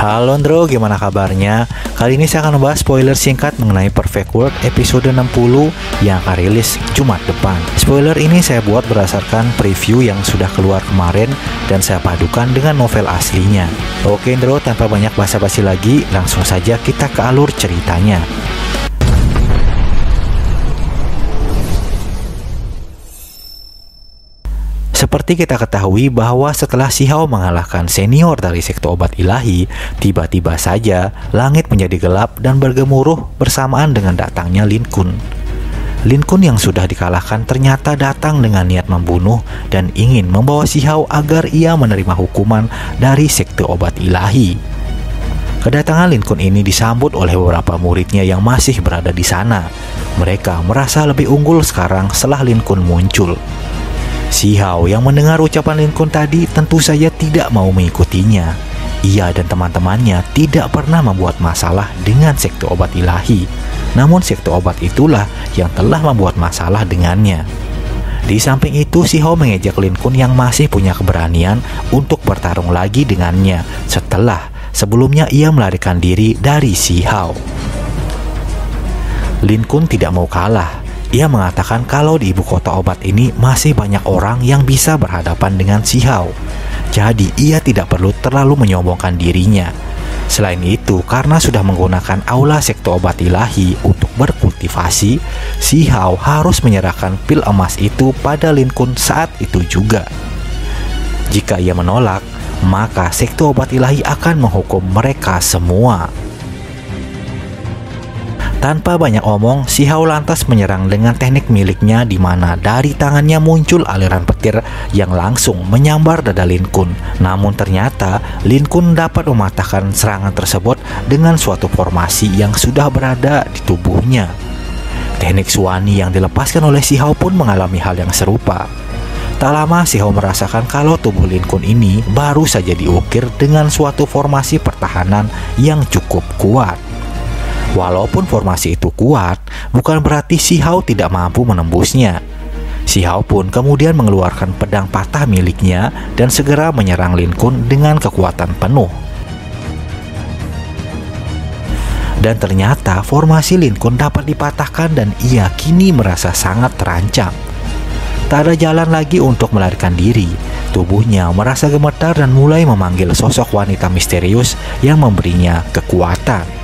Halo Andro, gimana kabarnya? Kali ini saya akan membahas spoiler singkat mengenai Perfect World episode 60 yang akan rilis Jumat depan. Spoiler ini saya buat berdasarkan preview yang sudah keluar kemarin dan saya padukan dengan novel aslinya. Oke Andro, tanpa banyak basa-basi lagi, langsung saja kita ke alur ceritanya. Seperti kita ketahui bahwa setelah Si Hao mengalahkan senior dari sekte obat ilahi, tiba-tiba saja langit menjadi gelap dan bergemuruh bersamaan dengan datangnya Lin Kun. Lin Kun yang sudah dikalahkan ternyata datang dengan niat membunuh dan ingin membawa Si Hao agar ia menerima hukuman dari sekte obat ilahi. Kedatangan Lin Kun ini disambut oleh beberapa muridnya yang masih berada di sana. Mereka merasa lebih unggul sekarang setelah Lin Kun muncul. Si Hao yang mendengar ucapan Lin Kun tadi tentu saja tidak mau mengikutinya. Ia dan teman-temannya tidak pernah membuat masalah dengan sekte obat ilahi. Namun sekte obat itulah yang telah membuat masalah dengannya. Di samping itu, Si Hao mengejek Lin Kun yang masih punya keberanian untuk bertarung lagi dengannya setelah sebelumnya ia melarikan diri dari Si Hao. Lin Kun tidak mau kalah. Ia mengatakan kalau di ibu kota obat ini masih banyak orang yang bisa berhadapan dengan Si Hao. Jadi ia tidak perlu terlalu menyombongkan dirinya. Selain itu, karena sudah menggunakan aula sekte obat ilahi untuk berkultivasi, Si Hao harus menyerahkan pil emas itu pada Lin Kun saat itu juga. Jika ia menolak, maka sekte obat ilahi akan menghukum mereka semua. Tanpa banyak omong, Si Hao lantas menyerang dengan teknik miliknya di mana dari tangannya muncul aliran petir yang langsung menyambar dada Lin Kun. Namun ternyata Lin Kun dapat mematahkan serangan tersebut dengan suatu formasi yang sudah berada di tubuhnya. Teknik Suwani yang dilepaskan oleh Si Hao pun mengalami hal yang serupa. Tak lama Si Hao merasakan kalau tubuh Lin Kun ini baru saja diukir dengan suatu formasi pertahanan yang cukup kuat. Walaupun formasi itu kuat, bukan berarti Si Hao tidak mampu menembusnya. Si Hao pun kemudian mengeluarkan pedang patah miliknya dan segera menyerang Lin Kun dengan kekuatan penuh. Dan ternyata formasi Lin Kun dapat dipatahkan dan ia kini merasa sangat terancam. Tak ada jalan lagi untuk melarikan diri. Tubuhnya merasa gemetar dan mulai memanggil sosok wanita misterius yang memberinya kekuatan.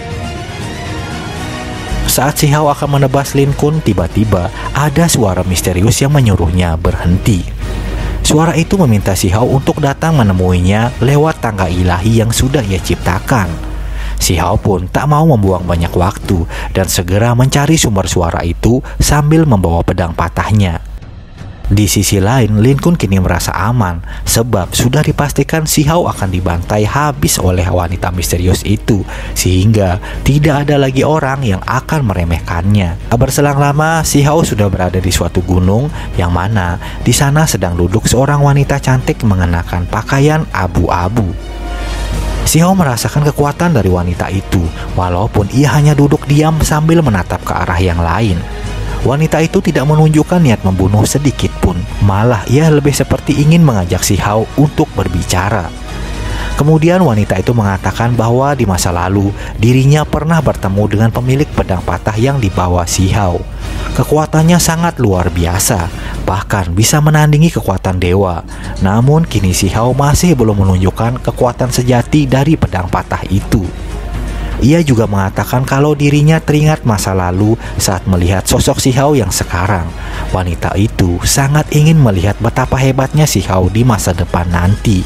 Saat Si Hao akan menebas Lin Kun, tiba-tiba ada suara misterius yang menyuruhnya berhenti. Suara itu meminta Si Hao untuk datang menemuinya lewat tangga ilahi yang sudah ia ciptakan. Si Hao pun tak mau membuang banyak waktu dan segera mencari sumber suara itu sambil membawa pedang patahnya. Di sisi lain, Lin Kun kini merasa aman sebab sudah dipastikan Si Hao akan dibantai habis oleh wanita misterius itu, sehingga tidak ada lagi orang yang akan meremehkannya. Berselang lama, Si Hao sudah berada di suatu gunung yang mana di sana sedang duduk seorang wanita cantik mengenakan pakaian abu-abu. Si Hao merasakan kekuatan dari wanita itu, walaupun ia hanya duduk diam sambil menatap ke arah yang lain. Wanita itu tidak menunjukkan niat membunuh sedikit pun, malah ia lebih seperti ingin mengajak Si Hao untuk berbicara. Kemudian wanita itu mengatakan bahwa di masa lalu dirinya pernah bertemu dengan pemilik pedang patah yang dibawa Si Hao. Kekuatannya sangat luar biasa, bahkan bisa menandingi kekuatan dewa. Namun kini Si Hao masih belum menunjukkan kekuatan sejati dari pedang patah itu. Ia juga mengatakan kalau dirinya teringat masa lalu saat melihat sosok Si Hao yang sekarang. Wanita itu sangat ingin melihat betapa hebatnya Si Hao di masa depan nanti.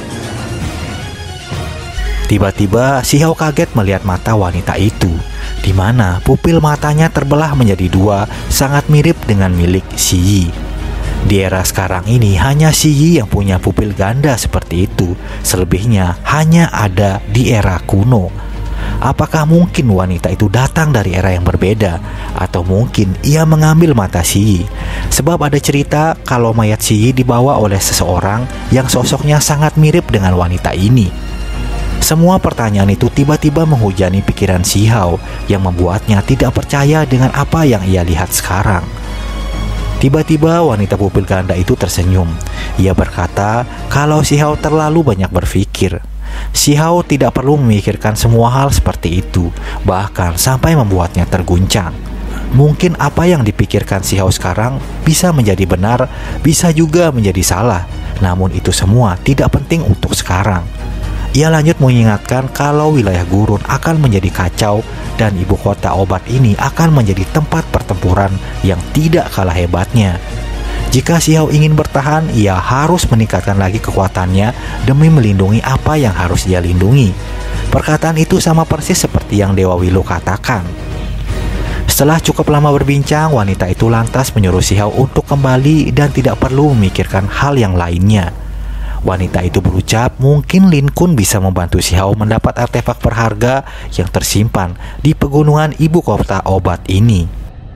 Tiba-tiba Si Hao kaget melihat mata wanita itu, di mana pupil matanya terbelah menjadi dua, sangat mirip dengan milik Si Yi. Di era sekarang ini hanya Si Yi yang punya pupil ganda seperti itu, selebihnya hanya ada di era kuno. Apakah mungkin wanita itu datang dari era yang berbeda? Atau mungkin ia mengambil mata Si Yi? Sebab ada cerita kalau mayat Si Yi dibawa oleh seseorang yang sosoknya sangat mirip dengan wanita ini. Semua pertanyaan itu tiba-tiba menghujani pikiran Si Hao yang membuatnya tidak percaya dengan apa yang ia lihat sekarang. Tiba-tiba wanita pupil ganda itu tersenyum. Ia berkata kalau Si Hao terlalu banyak berpikir. Si Hao tidak perlu memikirkan semua hal seperti itu, bahkan sampai membuatnya terguncang. Mungkin apa yang dipikirkan si Hao sekarang bisa menjadi benar, bisa juga menjadi salah. Namun itu semua tidak penting untuk sekarang. Ia lanjut mengingatkan kalau wilayah gurun akan menjadi kacau dan ibu kota obat ini akan menjadi tempat pertempuran yang tidak kalah hebatnya. Jika si Hao ingin bertahan, ia harus meningkatkan lagi kekuatannya demi melindungi apa yang harus dia lindungi. Perkataan itu sama persis seperti yang Dewa Willow katakan. Setelah cukup lama berbincang, wanita itu lantas menyuruh si Hao untuk kembali dan tidak perlu memikirkan hal yang lainnya. Wanita itu berucap mungkin Lin Kun bisa membantu si Hao mendapat artefak berharga yang tersimpan di pegunungan ibu kota obat ini.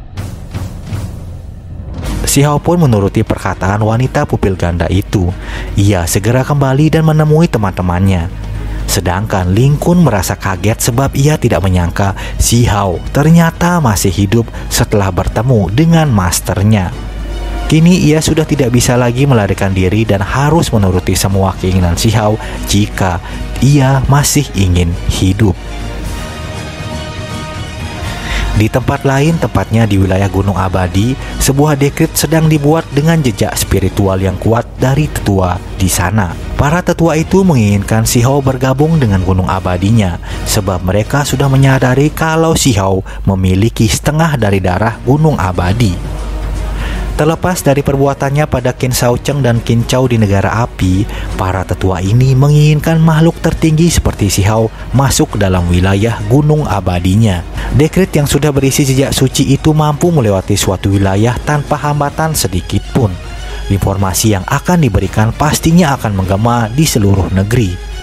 Si Hao pun menuruti perkataan wanita pupil ganda itu. Ia segera kembali dan menemui teman-temannya. Sedangkan Lin Kun merasa kaget sebab ia tidak menyangka si Hao ternyata masih hidup setelah bertemu dengan masternya. Kini ia sudah tidak bisa lagi melarikan diri dan harus menuruti semua keinginan si Hao jika ia masih ingin hidup. Di tempat lain, tepatnya di wilayah Gunung Abadi, sebuah dekrit sedang dibuat dengan jejak spiritual yang kuat dari tetua di sana. Para tetua itu menginginkan si Hao bergabung dengan Gunung Abadinya, sebab mereka sudah menyadari kalau si Hao memiliki setengah dari darah Gunung Abadi. Terlepas dari perbuatannya pada Qin Shao Cheng dan Qin Chao di negara api, para tetua ini menginginkan makhluk tertinggi seperti si Hao masuk dalam wilayah Gunung Abadinya. Dekret yang sudah berisi jejak suci itu mampu melewati suatu wilayah tanpa hambatan sedikit pun. Informasi yang akan diberikan pastinya akan menggema di seluruh negeri.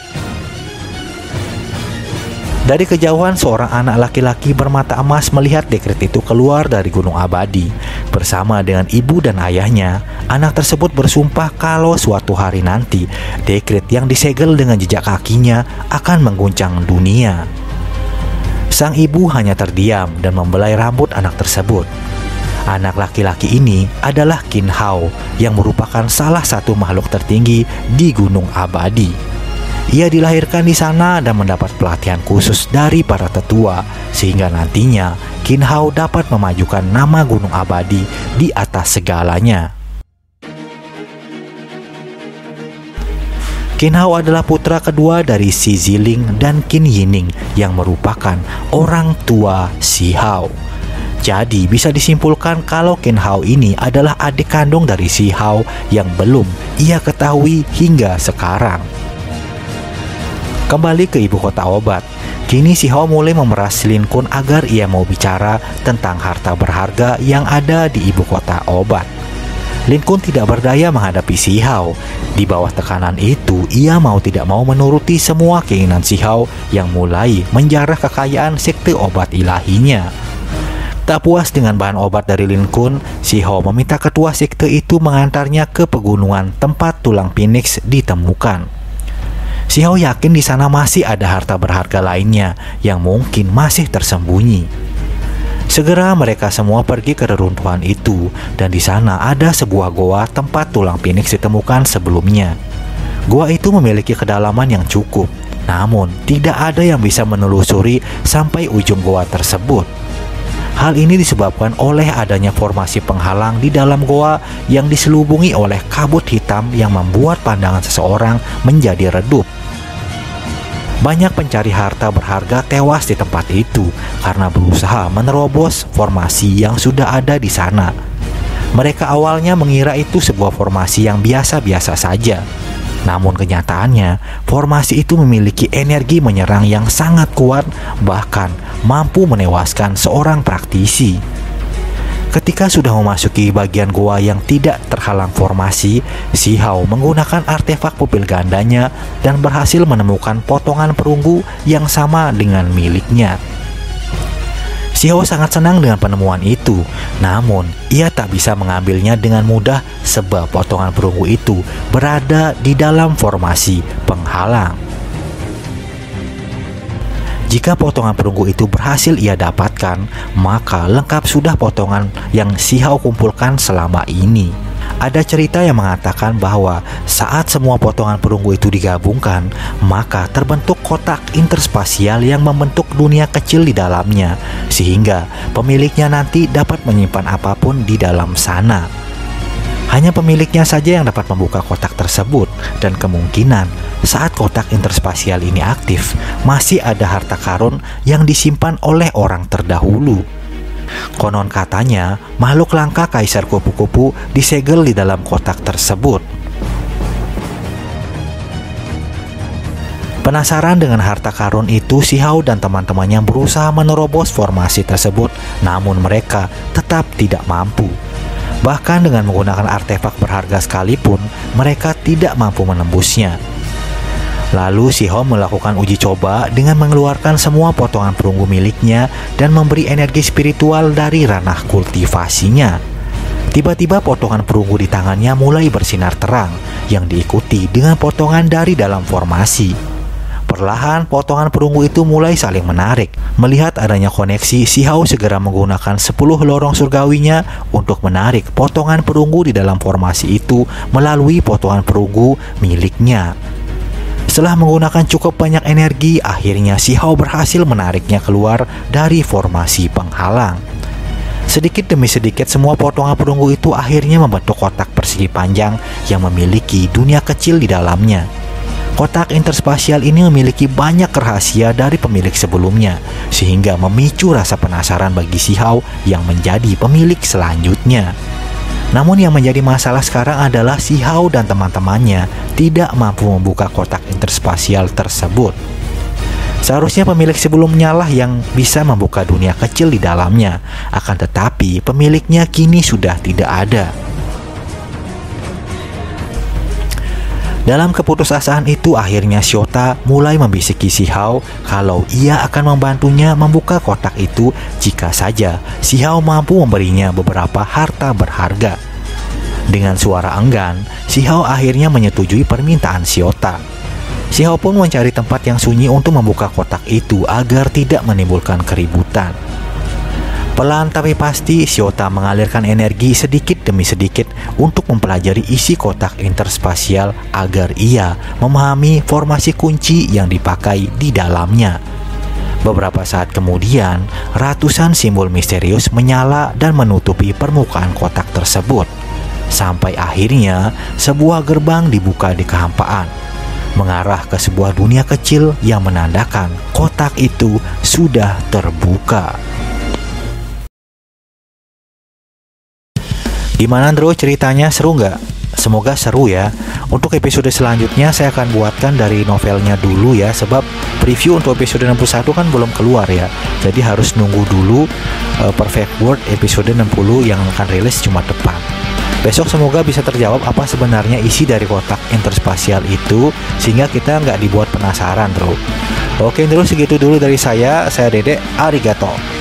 Dari kejauhan, seorang anak laki-laki bermata emas melihat dekret itu keluar dari Gunung Abadi. Bersama dengan ibu dan ayahnya, anak tersebut bersumpah kalau suatu hari nanti, dekret yang disegel dengan jejak kakinya akan mengguncang dunia. Sang ibu hanya terdiam dan membelai rambut anak tersebut. Anak laki-laki ini adalah Qin Hao yang merupakan salah satu makhluk tertinggi di Gunung Abadi. Ia dilahirkan di sana dan mendapat pelatihan khusus dari para tetua, sehingga nantinya Qin Hao dapat memajukan nama Gunung Abadi di atas segalanya. Qin Hao adalah putra kedua dari Si Ziling dan Qin Yining yang merupakan orang tua si Hao. Jadi bisa disimpulkan kalau Qin Hao ini adalah adik kandung dari si Hao yang belum ia ketahui hingga sekarang. Kembali ke ibu kota obat, kini si Hao mulai memeras Lin Kun agar ia mau bicara tentang harta berharga yang ada di ibu kota obat. Lin Kun tidak berdaya menghadapi si Hao. Di bawah tekanan itu, ia mau tidak mau menuruti semua keinginan si Hao yang mulai menjarah kekayaan sekte obat ilahinya. Tak puas dengan bahan obat dari Lin Kun, si Hao meminta ketua sekte itu mengantarnya ke pegunungan tempat tulang Phoenix ditemukan. Si Hao yakin di sana masih ada harta berharga lainnya yang mungkin masih tersembunyi. Segera mereka semua pergi ke reruntuhan itu, dan di sana ada sebuah goa tempat tulang Phoenix ditemukan sebelumnya. Goa itu memiliki kedalaman yang cukup, namun tidak ada yang bisa menelusuri sampai ujung goa tersebut. Hal ini disebabkan oleh adanya formasi penghalang di dalam goa yang diselubungi oleh kabut hitam yang membuat pandangan seseorang menjadi redup. Banyak pencari harta berharga tewas di tempat itu karena berusaha menerobos formasi yang sudah ada di sana. Mereka awalnya mengira itu sebuah formasi yang biasa-biasa saja. Namun kenyataannya, formasi itu memiliki energi menyerang yang sangat kuat, bahkan mampu menewaskan seorang praktisi. Ketika sudah memasuki bagian goa yang tidak terhalang formasi, si Hao menggunakan artefak pupil gandanya dan berhasil menemukan potongan perunggu yang sama dengan miliknya. Si Hao sangat senang dengan penemuan itu, namun ia tak bisa mengambilnya dengan mudah sebab potongan perunggu itu berada di dalam formasi penghalang. Jika potongan perunggu itu berhasil ia dapatkan, maka lengkap sudah potongan yang si Hao kumpulkan selama ini. Ada cerita yang mengatakan bahwa saat semua potongan perunggu itu digabungkan, maka terbentuk kotak interspasial yang membentuk dunia kecil di dalamnya, sehingga pemiliknya nanti dapat menyimpan apapun di dalam sana. Hanya pemiliknya saja yang dapat membuka kotak tersebut, dan kemungkinan saat kotak interspasial ini aktif, masih ada harta karun yang disimpan oleh orang terdahulu. Konon katanya, makhluk langka Kaisar Kupu-Kupu disegel di dalam kotak tersebut. Penasaran dengan harta karun itu, Si Hao dan teman-temannya berusaha menerobos formasi tersebut, namun mereka tetap tidak mampu. Bahkan dengan menggunakan artefak berharga sekalipun, mereka tidak mampu menembusnya. Lalu Si Hao melakukan uji coba dengan mengeluarkan semua potongan perunggu miliknya dan memberi energi spiritual dari ranah kultivasinya. Tiba-tiba potongan perunggu di tangannya mulai bersinar terang, yang diikuti dengan potongan dari dalam formasi. Perlahan potongan perunggu itu mulai saling menarik. Melihat adanya koneksi, Si Hao segera menggunakan 10 lorong surgawinya untuk menarik potongan perunggu di dalam formasi itu melalui potongan perunggu miliknya. Setelah menggunakan cukup banyak energi, akhirnya Si Hao berhasil menariknya keluar dari formasi penghalang. Sedikit demi sedikit semua potongan perunggu itu akhirnya membentuk kotak persegi panjang yang memiliki dunia kecil di dalamnya. Kotak interspasial ini memiliki banyak rahasia dari pemilik sebelumnya, sehingga memicu rasa penasaran bagi Si Hao yang menjadi pemilik selanjutnya. Namun yang menjadi masalah sekarang adalah Si Hao dan teman-temannya tidak mampu membuka kotak interspasial tersebut. Seharusnya pemilik sebelumnya lah yang bisa membuka dunia kecil di dalamnya, akan tetapi pemiliknya kini sudah tidak ada. Dalam keputusasaan itu, akhirnya Shota mulai membisiki Si Hao kalau ia akan membantunya membuka kotak itu jika saja Si Hao mampu memberinya beberapa harta berharga. Dengan suara enggan, Si Hao akhirnya menyetujui permintaan Shota. Si Hao pun mencari tempat yang sunyi untuk membuka kotak itu agar tidak menimbulkan keributan. Pelan tapi pasti, Shota mengalirkan energi sedikit demi sedikit untuk mempelajari isi kotak interspasial agar ia memahami formasi kunci yang dipakai di dalamnya. Beberapa saat kemudian, ratusan simbol misterius menyala dan menutupi permukaan kotak tersebut. Sampai akhirnya, sebuah gerbang dibuka di kehampaan, mengarah ke sebuah dunia kecil yang menandakan kotak itu sudah terbuka. Gimana Andro, ceritanya seru nggak? Semoga seru ya. Untuk episode selanjutnya saya akan buatkan dari novelnya dulu ya, sebab preview untuk episode 61 kan belum keluar ya. Jadi harus nunggu dulu Perfect World episode 60 yang akan rilis Jumat depan. Besok semoga bisa terjawab apa sebenarnya isi dari kotak interspasial itu, sehingga kita nggak dibuat penasaran bro. Oke Andro, segitu dulu dari saya Dede, arigato.